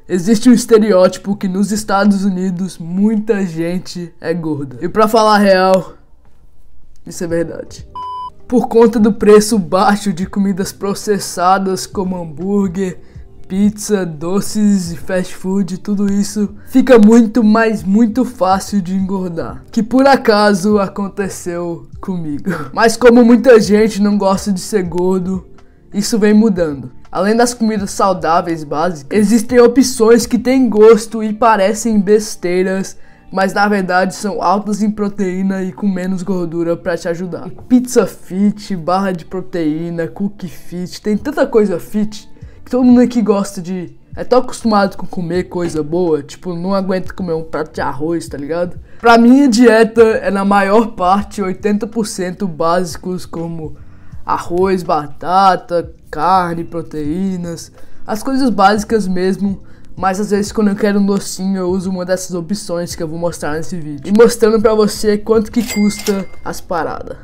Existe um estereótipo que nos Estados Unidos muita gente é gorda. E pra falar a real, isso é verdade. Por conta do preço baixo de comidas processadas como hambúrguer, pizza, doces e fast food, tudo isso fica muito, mas muito fácil de engordar. Que por acaso aconteceu comigo. Mas como muita gente não gosta de ser gordo, isso vem mudando. Além das comidas saudáveis básicas, existem opções que têm gosto e parecem besteiras, mas na verdade são altas em proteína e com menos gordura pra te ajudar. Pizza fit, barra de proteína, cookie fit, tem tanta coisa fit que todo mundo aqui gosta de... É tão acostumado com comer coisa boa, tipo, não aguenta comer um prato de arroz, tá ligado? Pra minha dieta é na maior parte 80% básicos como arroz, batata, carne, proteínas, as coisas básicas mesmo. Mas às vezes quando eu quero um docinho eu uso uma dessas opções que eu vou mostrar nesse vídeo. E mostrando pra você quanto que custa as paradas.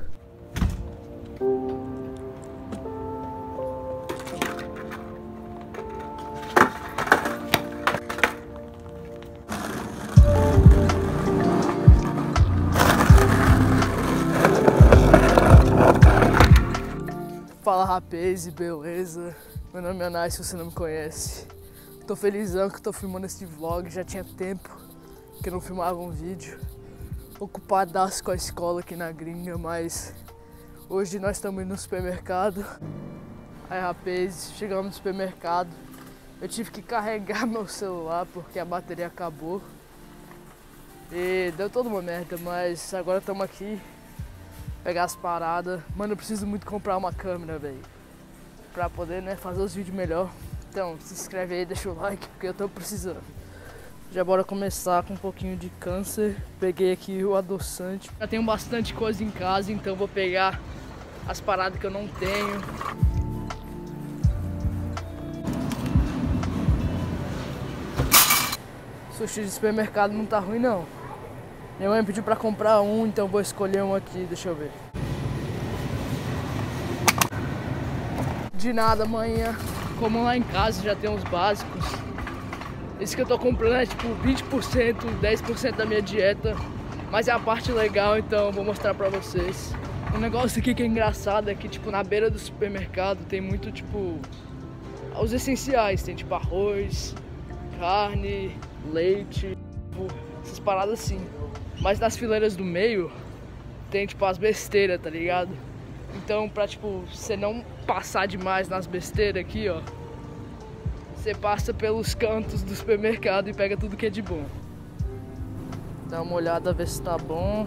Fala rapaz, beleza? Meu nome é Anais, se você não me conhece. Tô felizão que tô filmando esse vlog, já tinha tempo que eu não filmava um vídeo. Ocupadaço com a escola aqui na gringa, mas hoje nós estamos indo no supermercado. Aí rapaz, chegamos no supermercado, eu tive que carregar meu celular porque a bateria acabou. E deu toda uma merda, mas agora estamos aqui, pegar as paradas. Mano, eu preciso muito comprar uma câmera, velho, pra poder, né, fazer os vídeos melhor. Então, se inscreve aí, deixa o like, porque eu tô precisando. Já bora começar com um pouquinho de câncer. Peguei aqui o adoçante. Já tenho bastante coisa em casa, então vou pegar as paradas que eu não tenho. Sushi de supermercado não tá ruim, não. Minha mãe pediu pra comprar um, então vou escolher um aqui, deixa eu ver. De nada, amanhã. Como lá em casa já tem uns básicos, esse que eu tô comprando é tipo 20%, 10% da minha dieta, mas é a parte legal, então vou mostrar pra vocês. Um negócio aqui que é engraçado é que tipo na beira do supermercado tem muito tipo os essenciais, tem tipo arroz, carne, leite, essas paradas assim. Mas nas fileiras do meio tem tipo as besteiras, tá ligado? Então pra tipo você não passar demais nas besteiras aqui, ó, você passa pelos cantos do supermercado e pega tudo que é de bom. Dá uma olhada, ver se tá bom.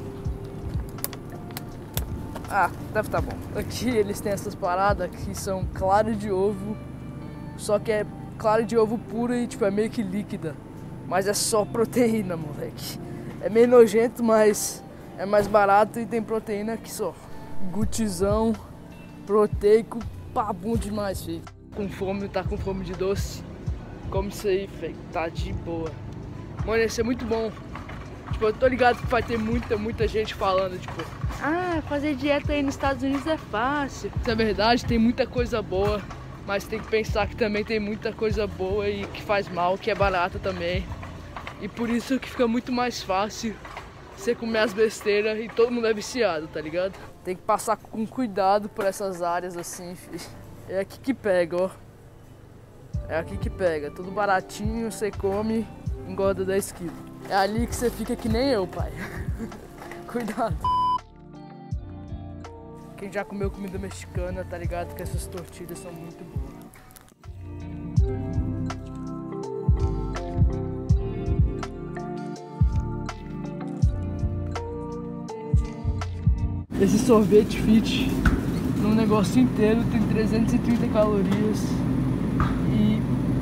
Ah, deve tá bom. Aqui eles têm essas paradas que são claro de ovo, só que é claro de ovo puro e tipo é meio que líquida. Mas é só proteína, moleque. É meio nojento, mas é mais barato e tem proteína que só. Gutizão, proteico, pá, bom demais, filho. Com fome, tá com fome de doce, come isso aí, velho, tá de boa. Mano, ia ser muito bom. Tipo, eu tô ligado que vai ter muita gente falando, tipo, ah, fazer dieta aí nos Estados Unidos é fácil. Isso é verdade, tem muita coisa boa, mas tem que pensar que também tem muita coisa boa e que faz mal, que é barata também. E por isso que fica muito mais fácil você comer as besteiras e todo mundo é viciado, tá ligado? Tem que passar com cuidado por essas áreas assim, filho. É aqui que pega, ó. É aqui que pega. Tudo baratinho, você come, engorda 10 quilos. É ali que você fica que nem eu, pai. Cuidado. Quem já comeu comida mexicana, tá ligado que essas tortilhas são muito boas. Esse sorvete fit, no negócio inteiro, tem 330 calorias e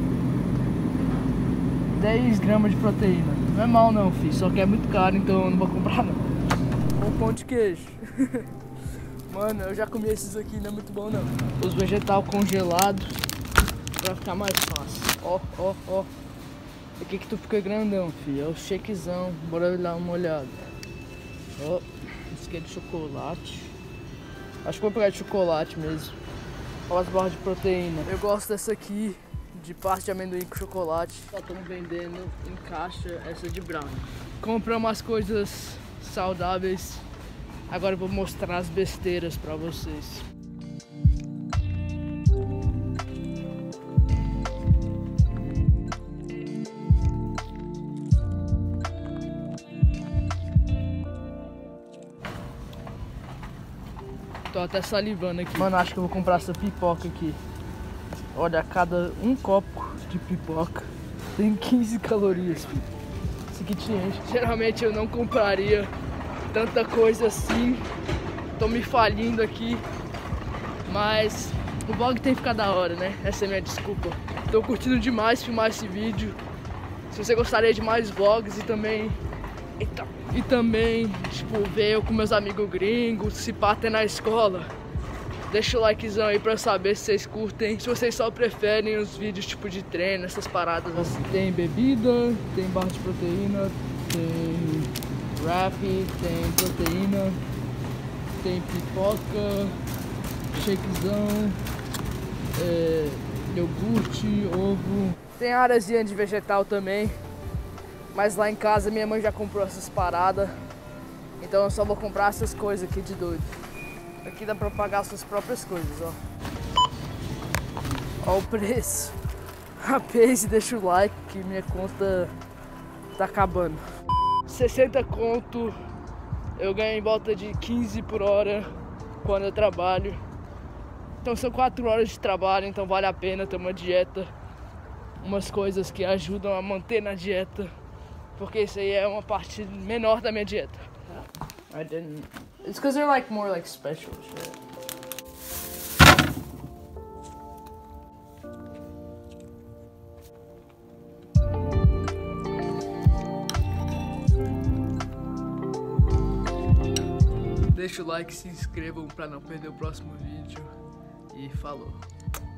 10 gramas de proteína. Não é mal não, filho, só que é muito caro, então eu não vou comprar não. Um pão de queijo. Mano, eu já comi esses aqui, não é muito bom não. Os vegetais congelados, pra ficar mais fácil. Ó, ó, ó. Aqui que tu fica grandão, filho, é o shakezão, bora dar uma olhada. Ó. Esse aqui é de chocolate. Acho que vou pegar de chocolate mesmo. Olha as barras de proteína. Eu gosto dessa aqui de pasta de amendoim com chocolate. Só estamos vendendo em caixa essa de brownie. Compramos as coisas saudáveis. Agora eu vou mostrar as besteiras pra vocês. Tô até salivando aqui. Mano, acho que eu vou comprar essa pipoca aqui. Olha, cada um copo de pipoca tem 15 calorias, filho. Isso aqui te enche. Geralmente eu não compraria tanta coisa assim. Tô me falindo aqui. Mas o vlog tem que ficar da hora, né? Essa é a minha desculpa. Tô curtindo demais filmar esse vídeo. Se você gostaria de mais vlogs e também... tipo, ver eu com meus amigos gringos, se pá até na escola. Deixa o likezão aí pra saber se vocês curtem. Se vocês só preferem os vídeos tipo de treino, essas paradas assim. Tem bebida, tem barra de proteína, tem wrap, tem proteína, tem pipoca, shakezão, iogurte, ovo. Tem áreazinha de vegetal também. Mas lá em casa minha mãe já comprou essas paradas. Então eu só vou comprar essas coisas aqui de doido. Aqui dá pra pagar suas próprias coisas, ó. Ó o preço. Rapaz, deixa o like que minha conta tá acabando. 60 conto. Eu ganho em volta de 15 por hora quando eu trabalho. Então são 4 horas de trabalho, então vale a pena ter uma dieta. Umas coisas que ajudam a manter na dieta. Porque isso aí é uma parte menor da minha dieta. I didn't... It's because they're like more like special shit. Deixa o like, se inscrevam pra não perder o próximo vídeo. E falou.